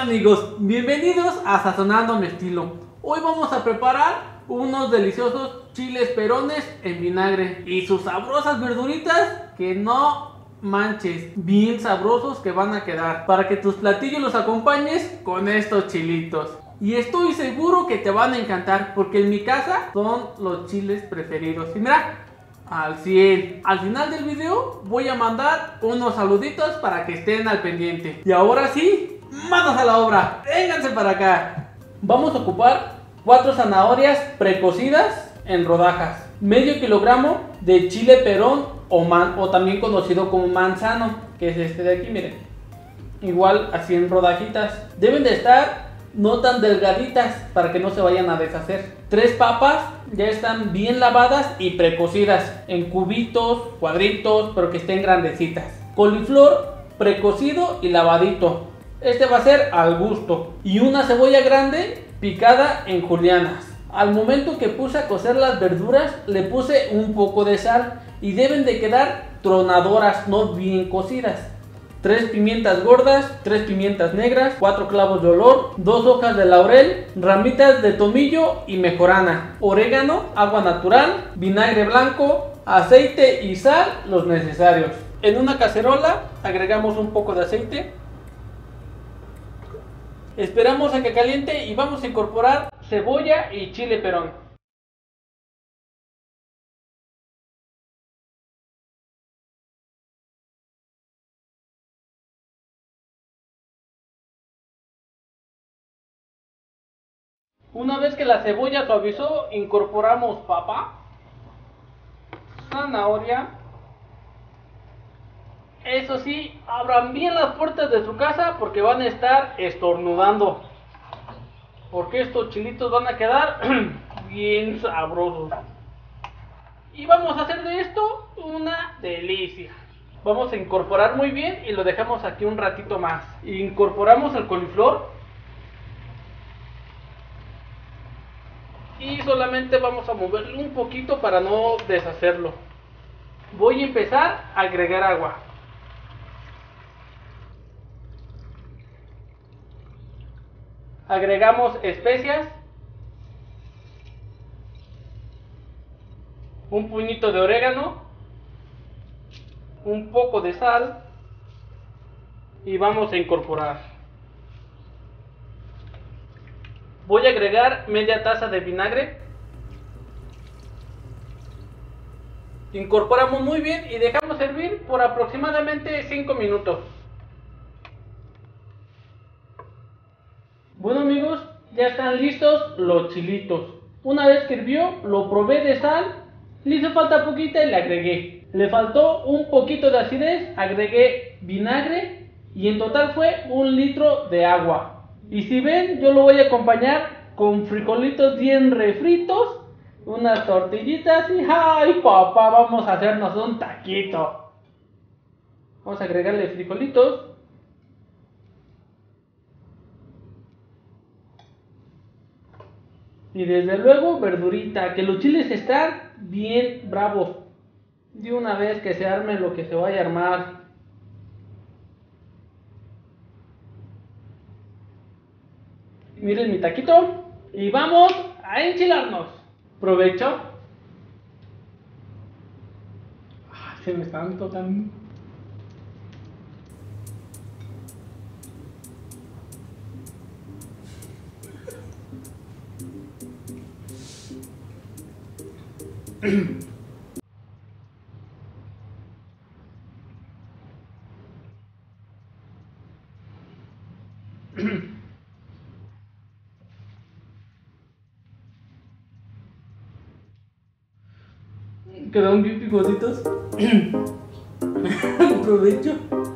amigos? Bienvenidos a Sazonando a mi estilo. Hoy vamos a preparar unos deliciosos chiles perones en vinagre y sus sabrosas verduritas que no manches, bien sabrosos que van a quedar para que tus platillos los acompañes con estos chilitos. Y estoy seguro que te van a encantar porque en mi casa son los chiles preferidos. Y mira, al 100. Al final del video voy a mandar unos saluditos para que estén al pendiente. Y ahora sí, manos a la obra. Vénganse para acá. Vamos a ocupar 4 zanahorias precocidas en rodajas, medio kilogramo de chile perón o también conocido como manzano, que es este de aquí, miren. Igual así en rodajitas. Deben de estar no tan delgaditas para que no se vayan a deshacer. 3 papas ya están bien lavadas y precocidas en cubitos, cuadritos, pero que estén grandecitas. Coliflor precocido y lavadito. Este va a ser al gusto. Y una cebolla grande picada en julianas. Al momento que puse a cocer las verduras le puse un poco de sal y deben de quedar tronadoras, no bien cocidas. 3 pimientas gordas, 3 pimientas negras, 4 clavos de olor, 2 hojas de laurel, ramitas de tomillo y mejorana, orégano, agua natural, vinagre blanco, aceite y sal, los necesarios. En una cacerola agregamos un poco de aceite. Esperamos a que caliente y vamos a incorporar cebolla y chile perón. Una vez que la cebolla suavizó, incorporamos papa, zanahoria. Eso sí, abran bien las puertas de su casa porque van a estar estornudando, porque estos chilitos van a quedar bien sabrosos. Y vamos a hacer de esto una delicia. Vamos a incorporar muy bien y lo dejamos aquí un ratito más. Incorporamos el coliflor. Y solamente vamos a moverlo un poquito para no deshacerlo. Voy a empezar a agregar agua. Agregamos especias, un puñito de orégano, un poco de sal y vamos a incorporar. Voy a agregar media taza de vinagre. Incorporamos muy bien y dejamos hervir por aproximadamente 5 minutos. Bueno amigos, ya están listos los chilitos. Una vez que hirvió, lo probé de sal. Le hizo falta poquita y le agregué. Le faltó un poquito de acidez, agregué vinagre y en total fue 1 litro de agua. Y si ven, yo lo voy a acompañar con frijolitos bien refritos, unas tortillitas y ¡ay papá! Vamos a hacernos un taquito. Vamos a agregarle frijolitos. Y desde luego verdurita, que los chiles están bien bravos. De una vez que se arme lo que se vaya a armar. Miren mi taquito. Y vamos a enchilarnos. Provecho. Se me están tocando. Quedaron bien picositos. Provecho.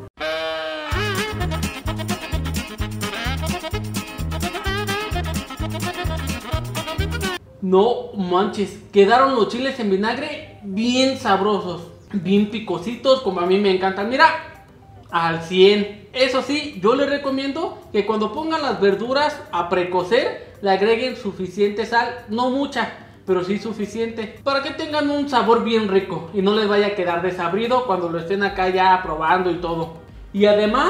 No manches, quedaron los chiles en vinagre bien sabrosos, bien picositos como a mí me encantan. Mira, al 100. Eso sí, yo les recomiendo que cuando pongan las verduras a precocer le agreguen suficiente sal, no mucha, pero sí suficiente, para que tengan un sabor bien rico y no les vaya a quedar desabrido cuando lo estén acá ya probando y todo. Y además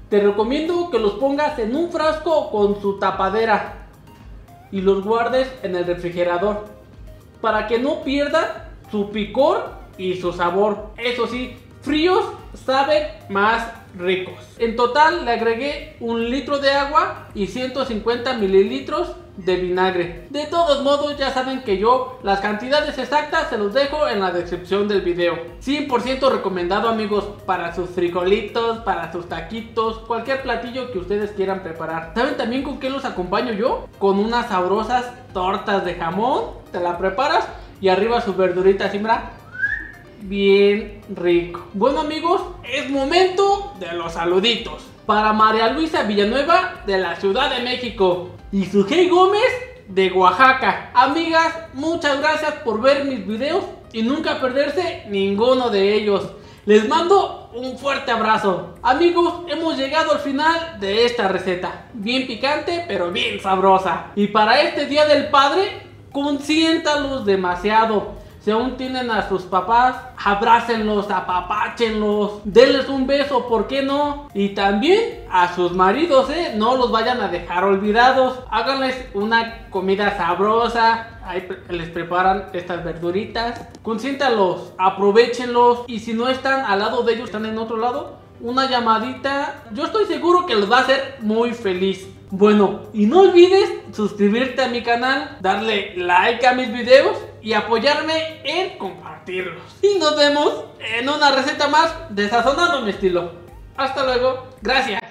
Te recomiendo que los pongas en un frasco con su tapadera y los guardes en el refrigerador para que no pierdan su picor y su sabor. Eso sí, fríos saben más ricos. En total le agregué 1 litro de agua y 150 mililitros de vinagre. De todos modos, ya saben que yo las cantidades exactas se los dejo en la descripción del video. 100% recomendado, amigos, para sus frijolitos, para sus taquitos, cualquier platillo que ustedes quieran preparar. ¿Saben también con qué los acompaño yo? Con unas sabrosas tortas de jamón. Te la preparas y arriba sus verduritas, ¿sí, mira? Bien rico. Bueno, amigos, es momento de los saluditos. Para María Luisa Villanueva de la Ciudad de México y Sujei Gómez de Oaxaca. Amigas, muchas gracias por ver mis videos y nunca perderse ninguno de ellos. Les mando un fuerte abrazo. Amigos, hemos llegado al final de esta receta. Bien picante, pero bien sabrosa. Y para este Día del Padre, consiéntalos demasiado. Si aún tienen a sus papás, abrácenlos, apapáchenlos, denles un beso, ¿por qué no? Y también a sus maridos, no los vayan a dejar olvidados. Háganles una comida sabrosa, ahí les preparan estas verduritas. Consiéntalos, aprovechenlos, y si no están al lado de ellos, están en otro lado, una llamadita, yo estoy seguro que los va a hacer muy feliz. Bueno, y no olvides suscribirte a mi canal, darle like a mis videos y apoyarme en compartirlos. Y nos vemos en una receta más de Sazonando mi Estilo. Hasta luego, gracias.